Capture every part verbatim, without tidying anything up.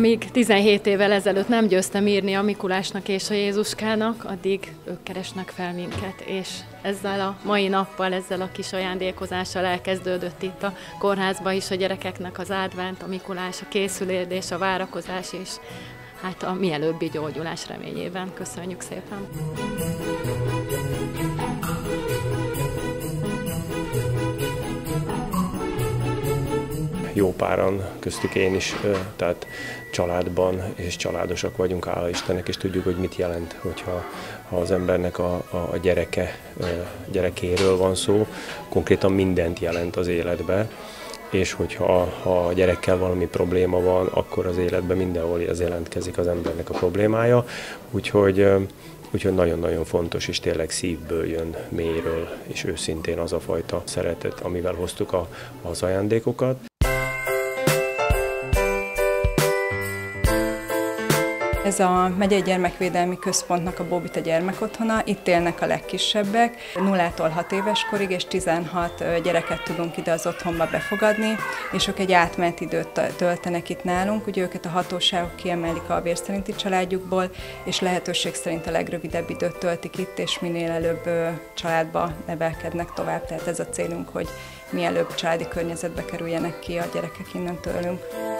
Amíg tizenhét évvel ezelőtt nem győztem írni a Mikulásnak és a Jézuskának, addig ők keresnek fel minket, és ezzel a mai nappal, ezzel a kis ajándékozással elkezdődött itt a kórházba is a gyerekeknek az advent, a Mikulás, a készülődés, a várakozás, és hát a mielőbbi gyógyulás reményében. Köszönjük szépen! Jó páran, köztük én is, tehát családban és családosak vagyunk, hála Istennek, és tudjuk, hogy mit jelent, hogyha ha az embernek a, a gyereke, gyerekéről van szó, konkrétan mindent jelent az életbe, és hogyha ha a gyerekkel valami probléma van, akkor az életben mindenhol az jelentkezik az embernek a problémája, úgyhogy Úgyhogy nagyon-nagyon fontos, és tényleg szívből jön, mélyről, és őszintén az a fajta szeretet, amivel hoztuk a, az ajándékokat. Ez a Megyei Gyermekvédelmi Központnak a Bóbita gyermekotthona, itt élnek a legkisebbek, nullától hat éves korig, és tizenhat gyereket tudunk ide az otthonba befogadni, és ők egy átmeneti időt töltenek itt nálunk, ugye őket a hatóságok kiemelik a vérszerinti családjukból, és lehetőség szerint a legrövidebb időt töltik itt, és minél előbb családba nevelkednek tovább, tehát ez a célunk, hogy mielőbb családi környezetbe kerüljenek ki a gyerekek innen tőlünk.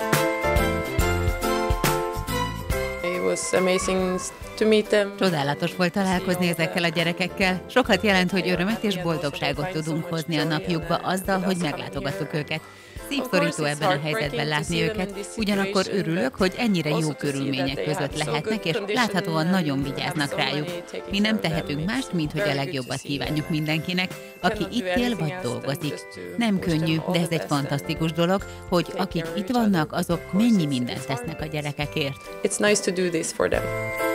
Csodálatos volt találkozni ezekkel a gyerekekkel. Sokat jelent, hogy örömet és boldogságot tudunk hozni a napjukba azzal, hogy meglátogattuk őket. Szívszorító ebben a helyzetben látni őket, ugyanakkor örülök, hogy ennyire jó körülmények között lehetnek, és láthatóan nagyon vigyáznak rájuk. Mi nem tehetünk mást, mint hogy a legjobbat kívánjuk mindenkinek, aki itt él vagy dolgozik. Nem könnyű, de ez egy fantasztikus dolog, hogy akik itt vannak, azok mennyi mindent tesznek a gyerekekért. It's nice to do this for them.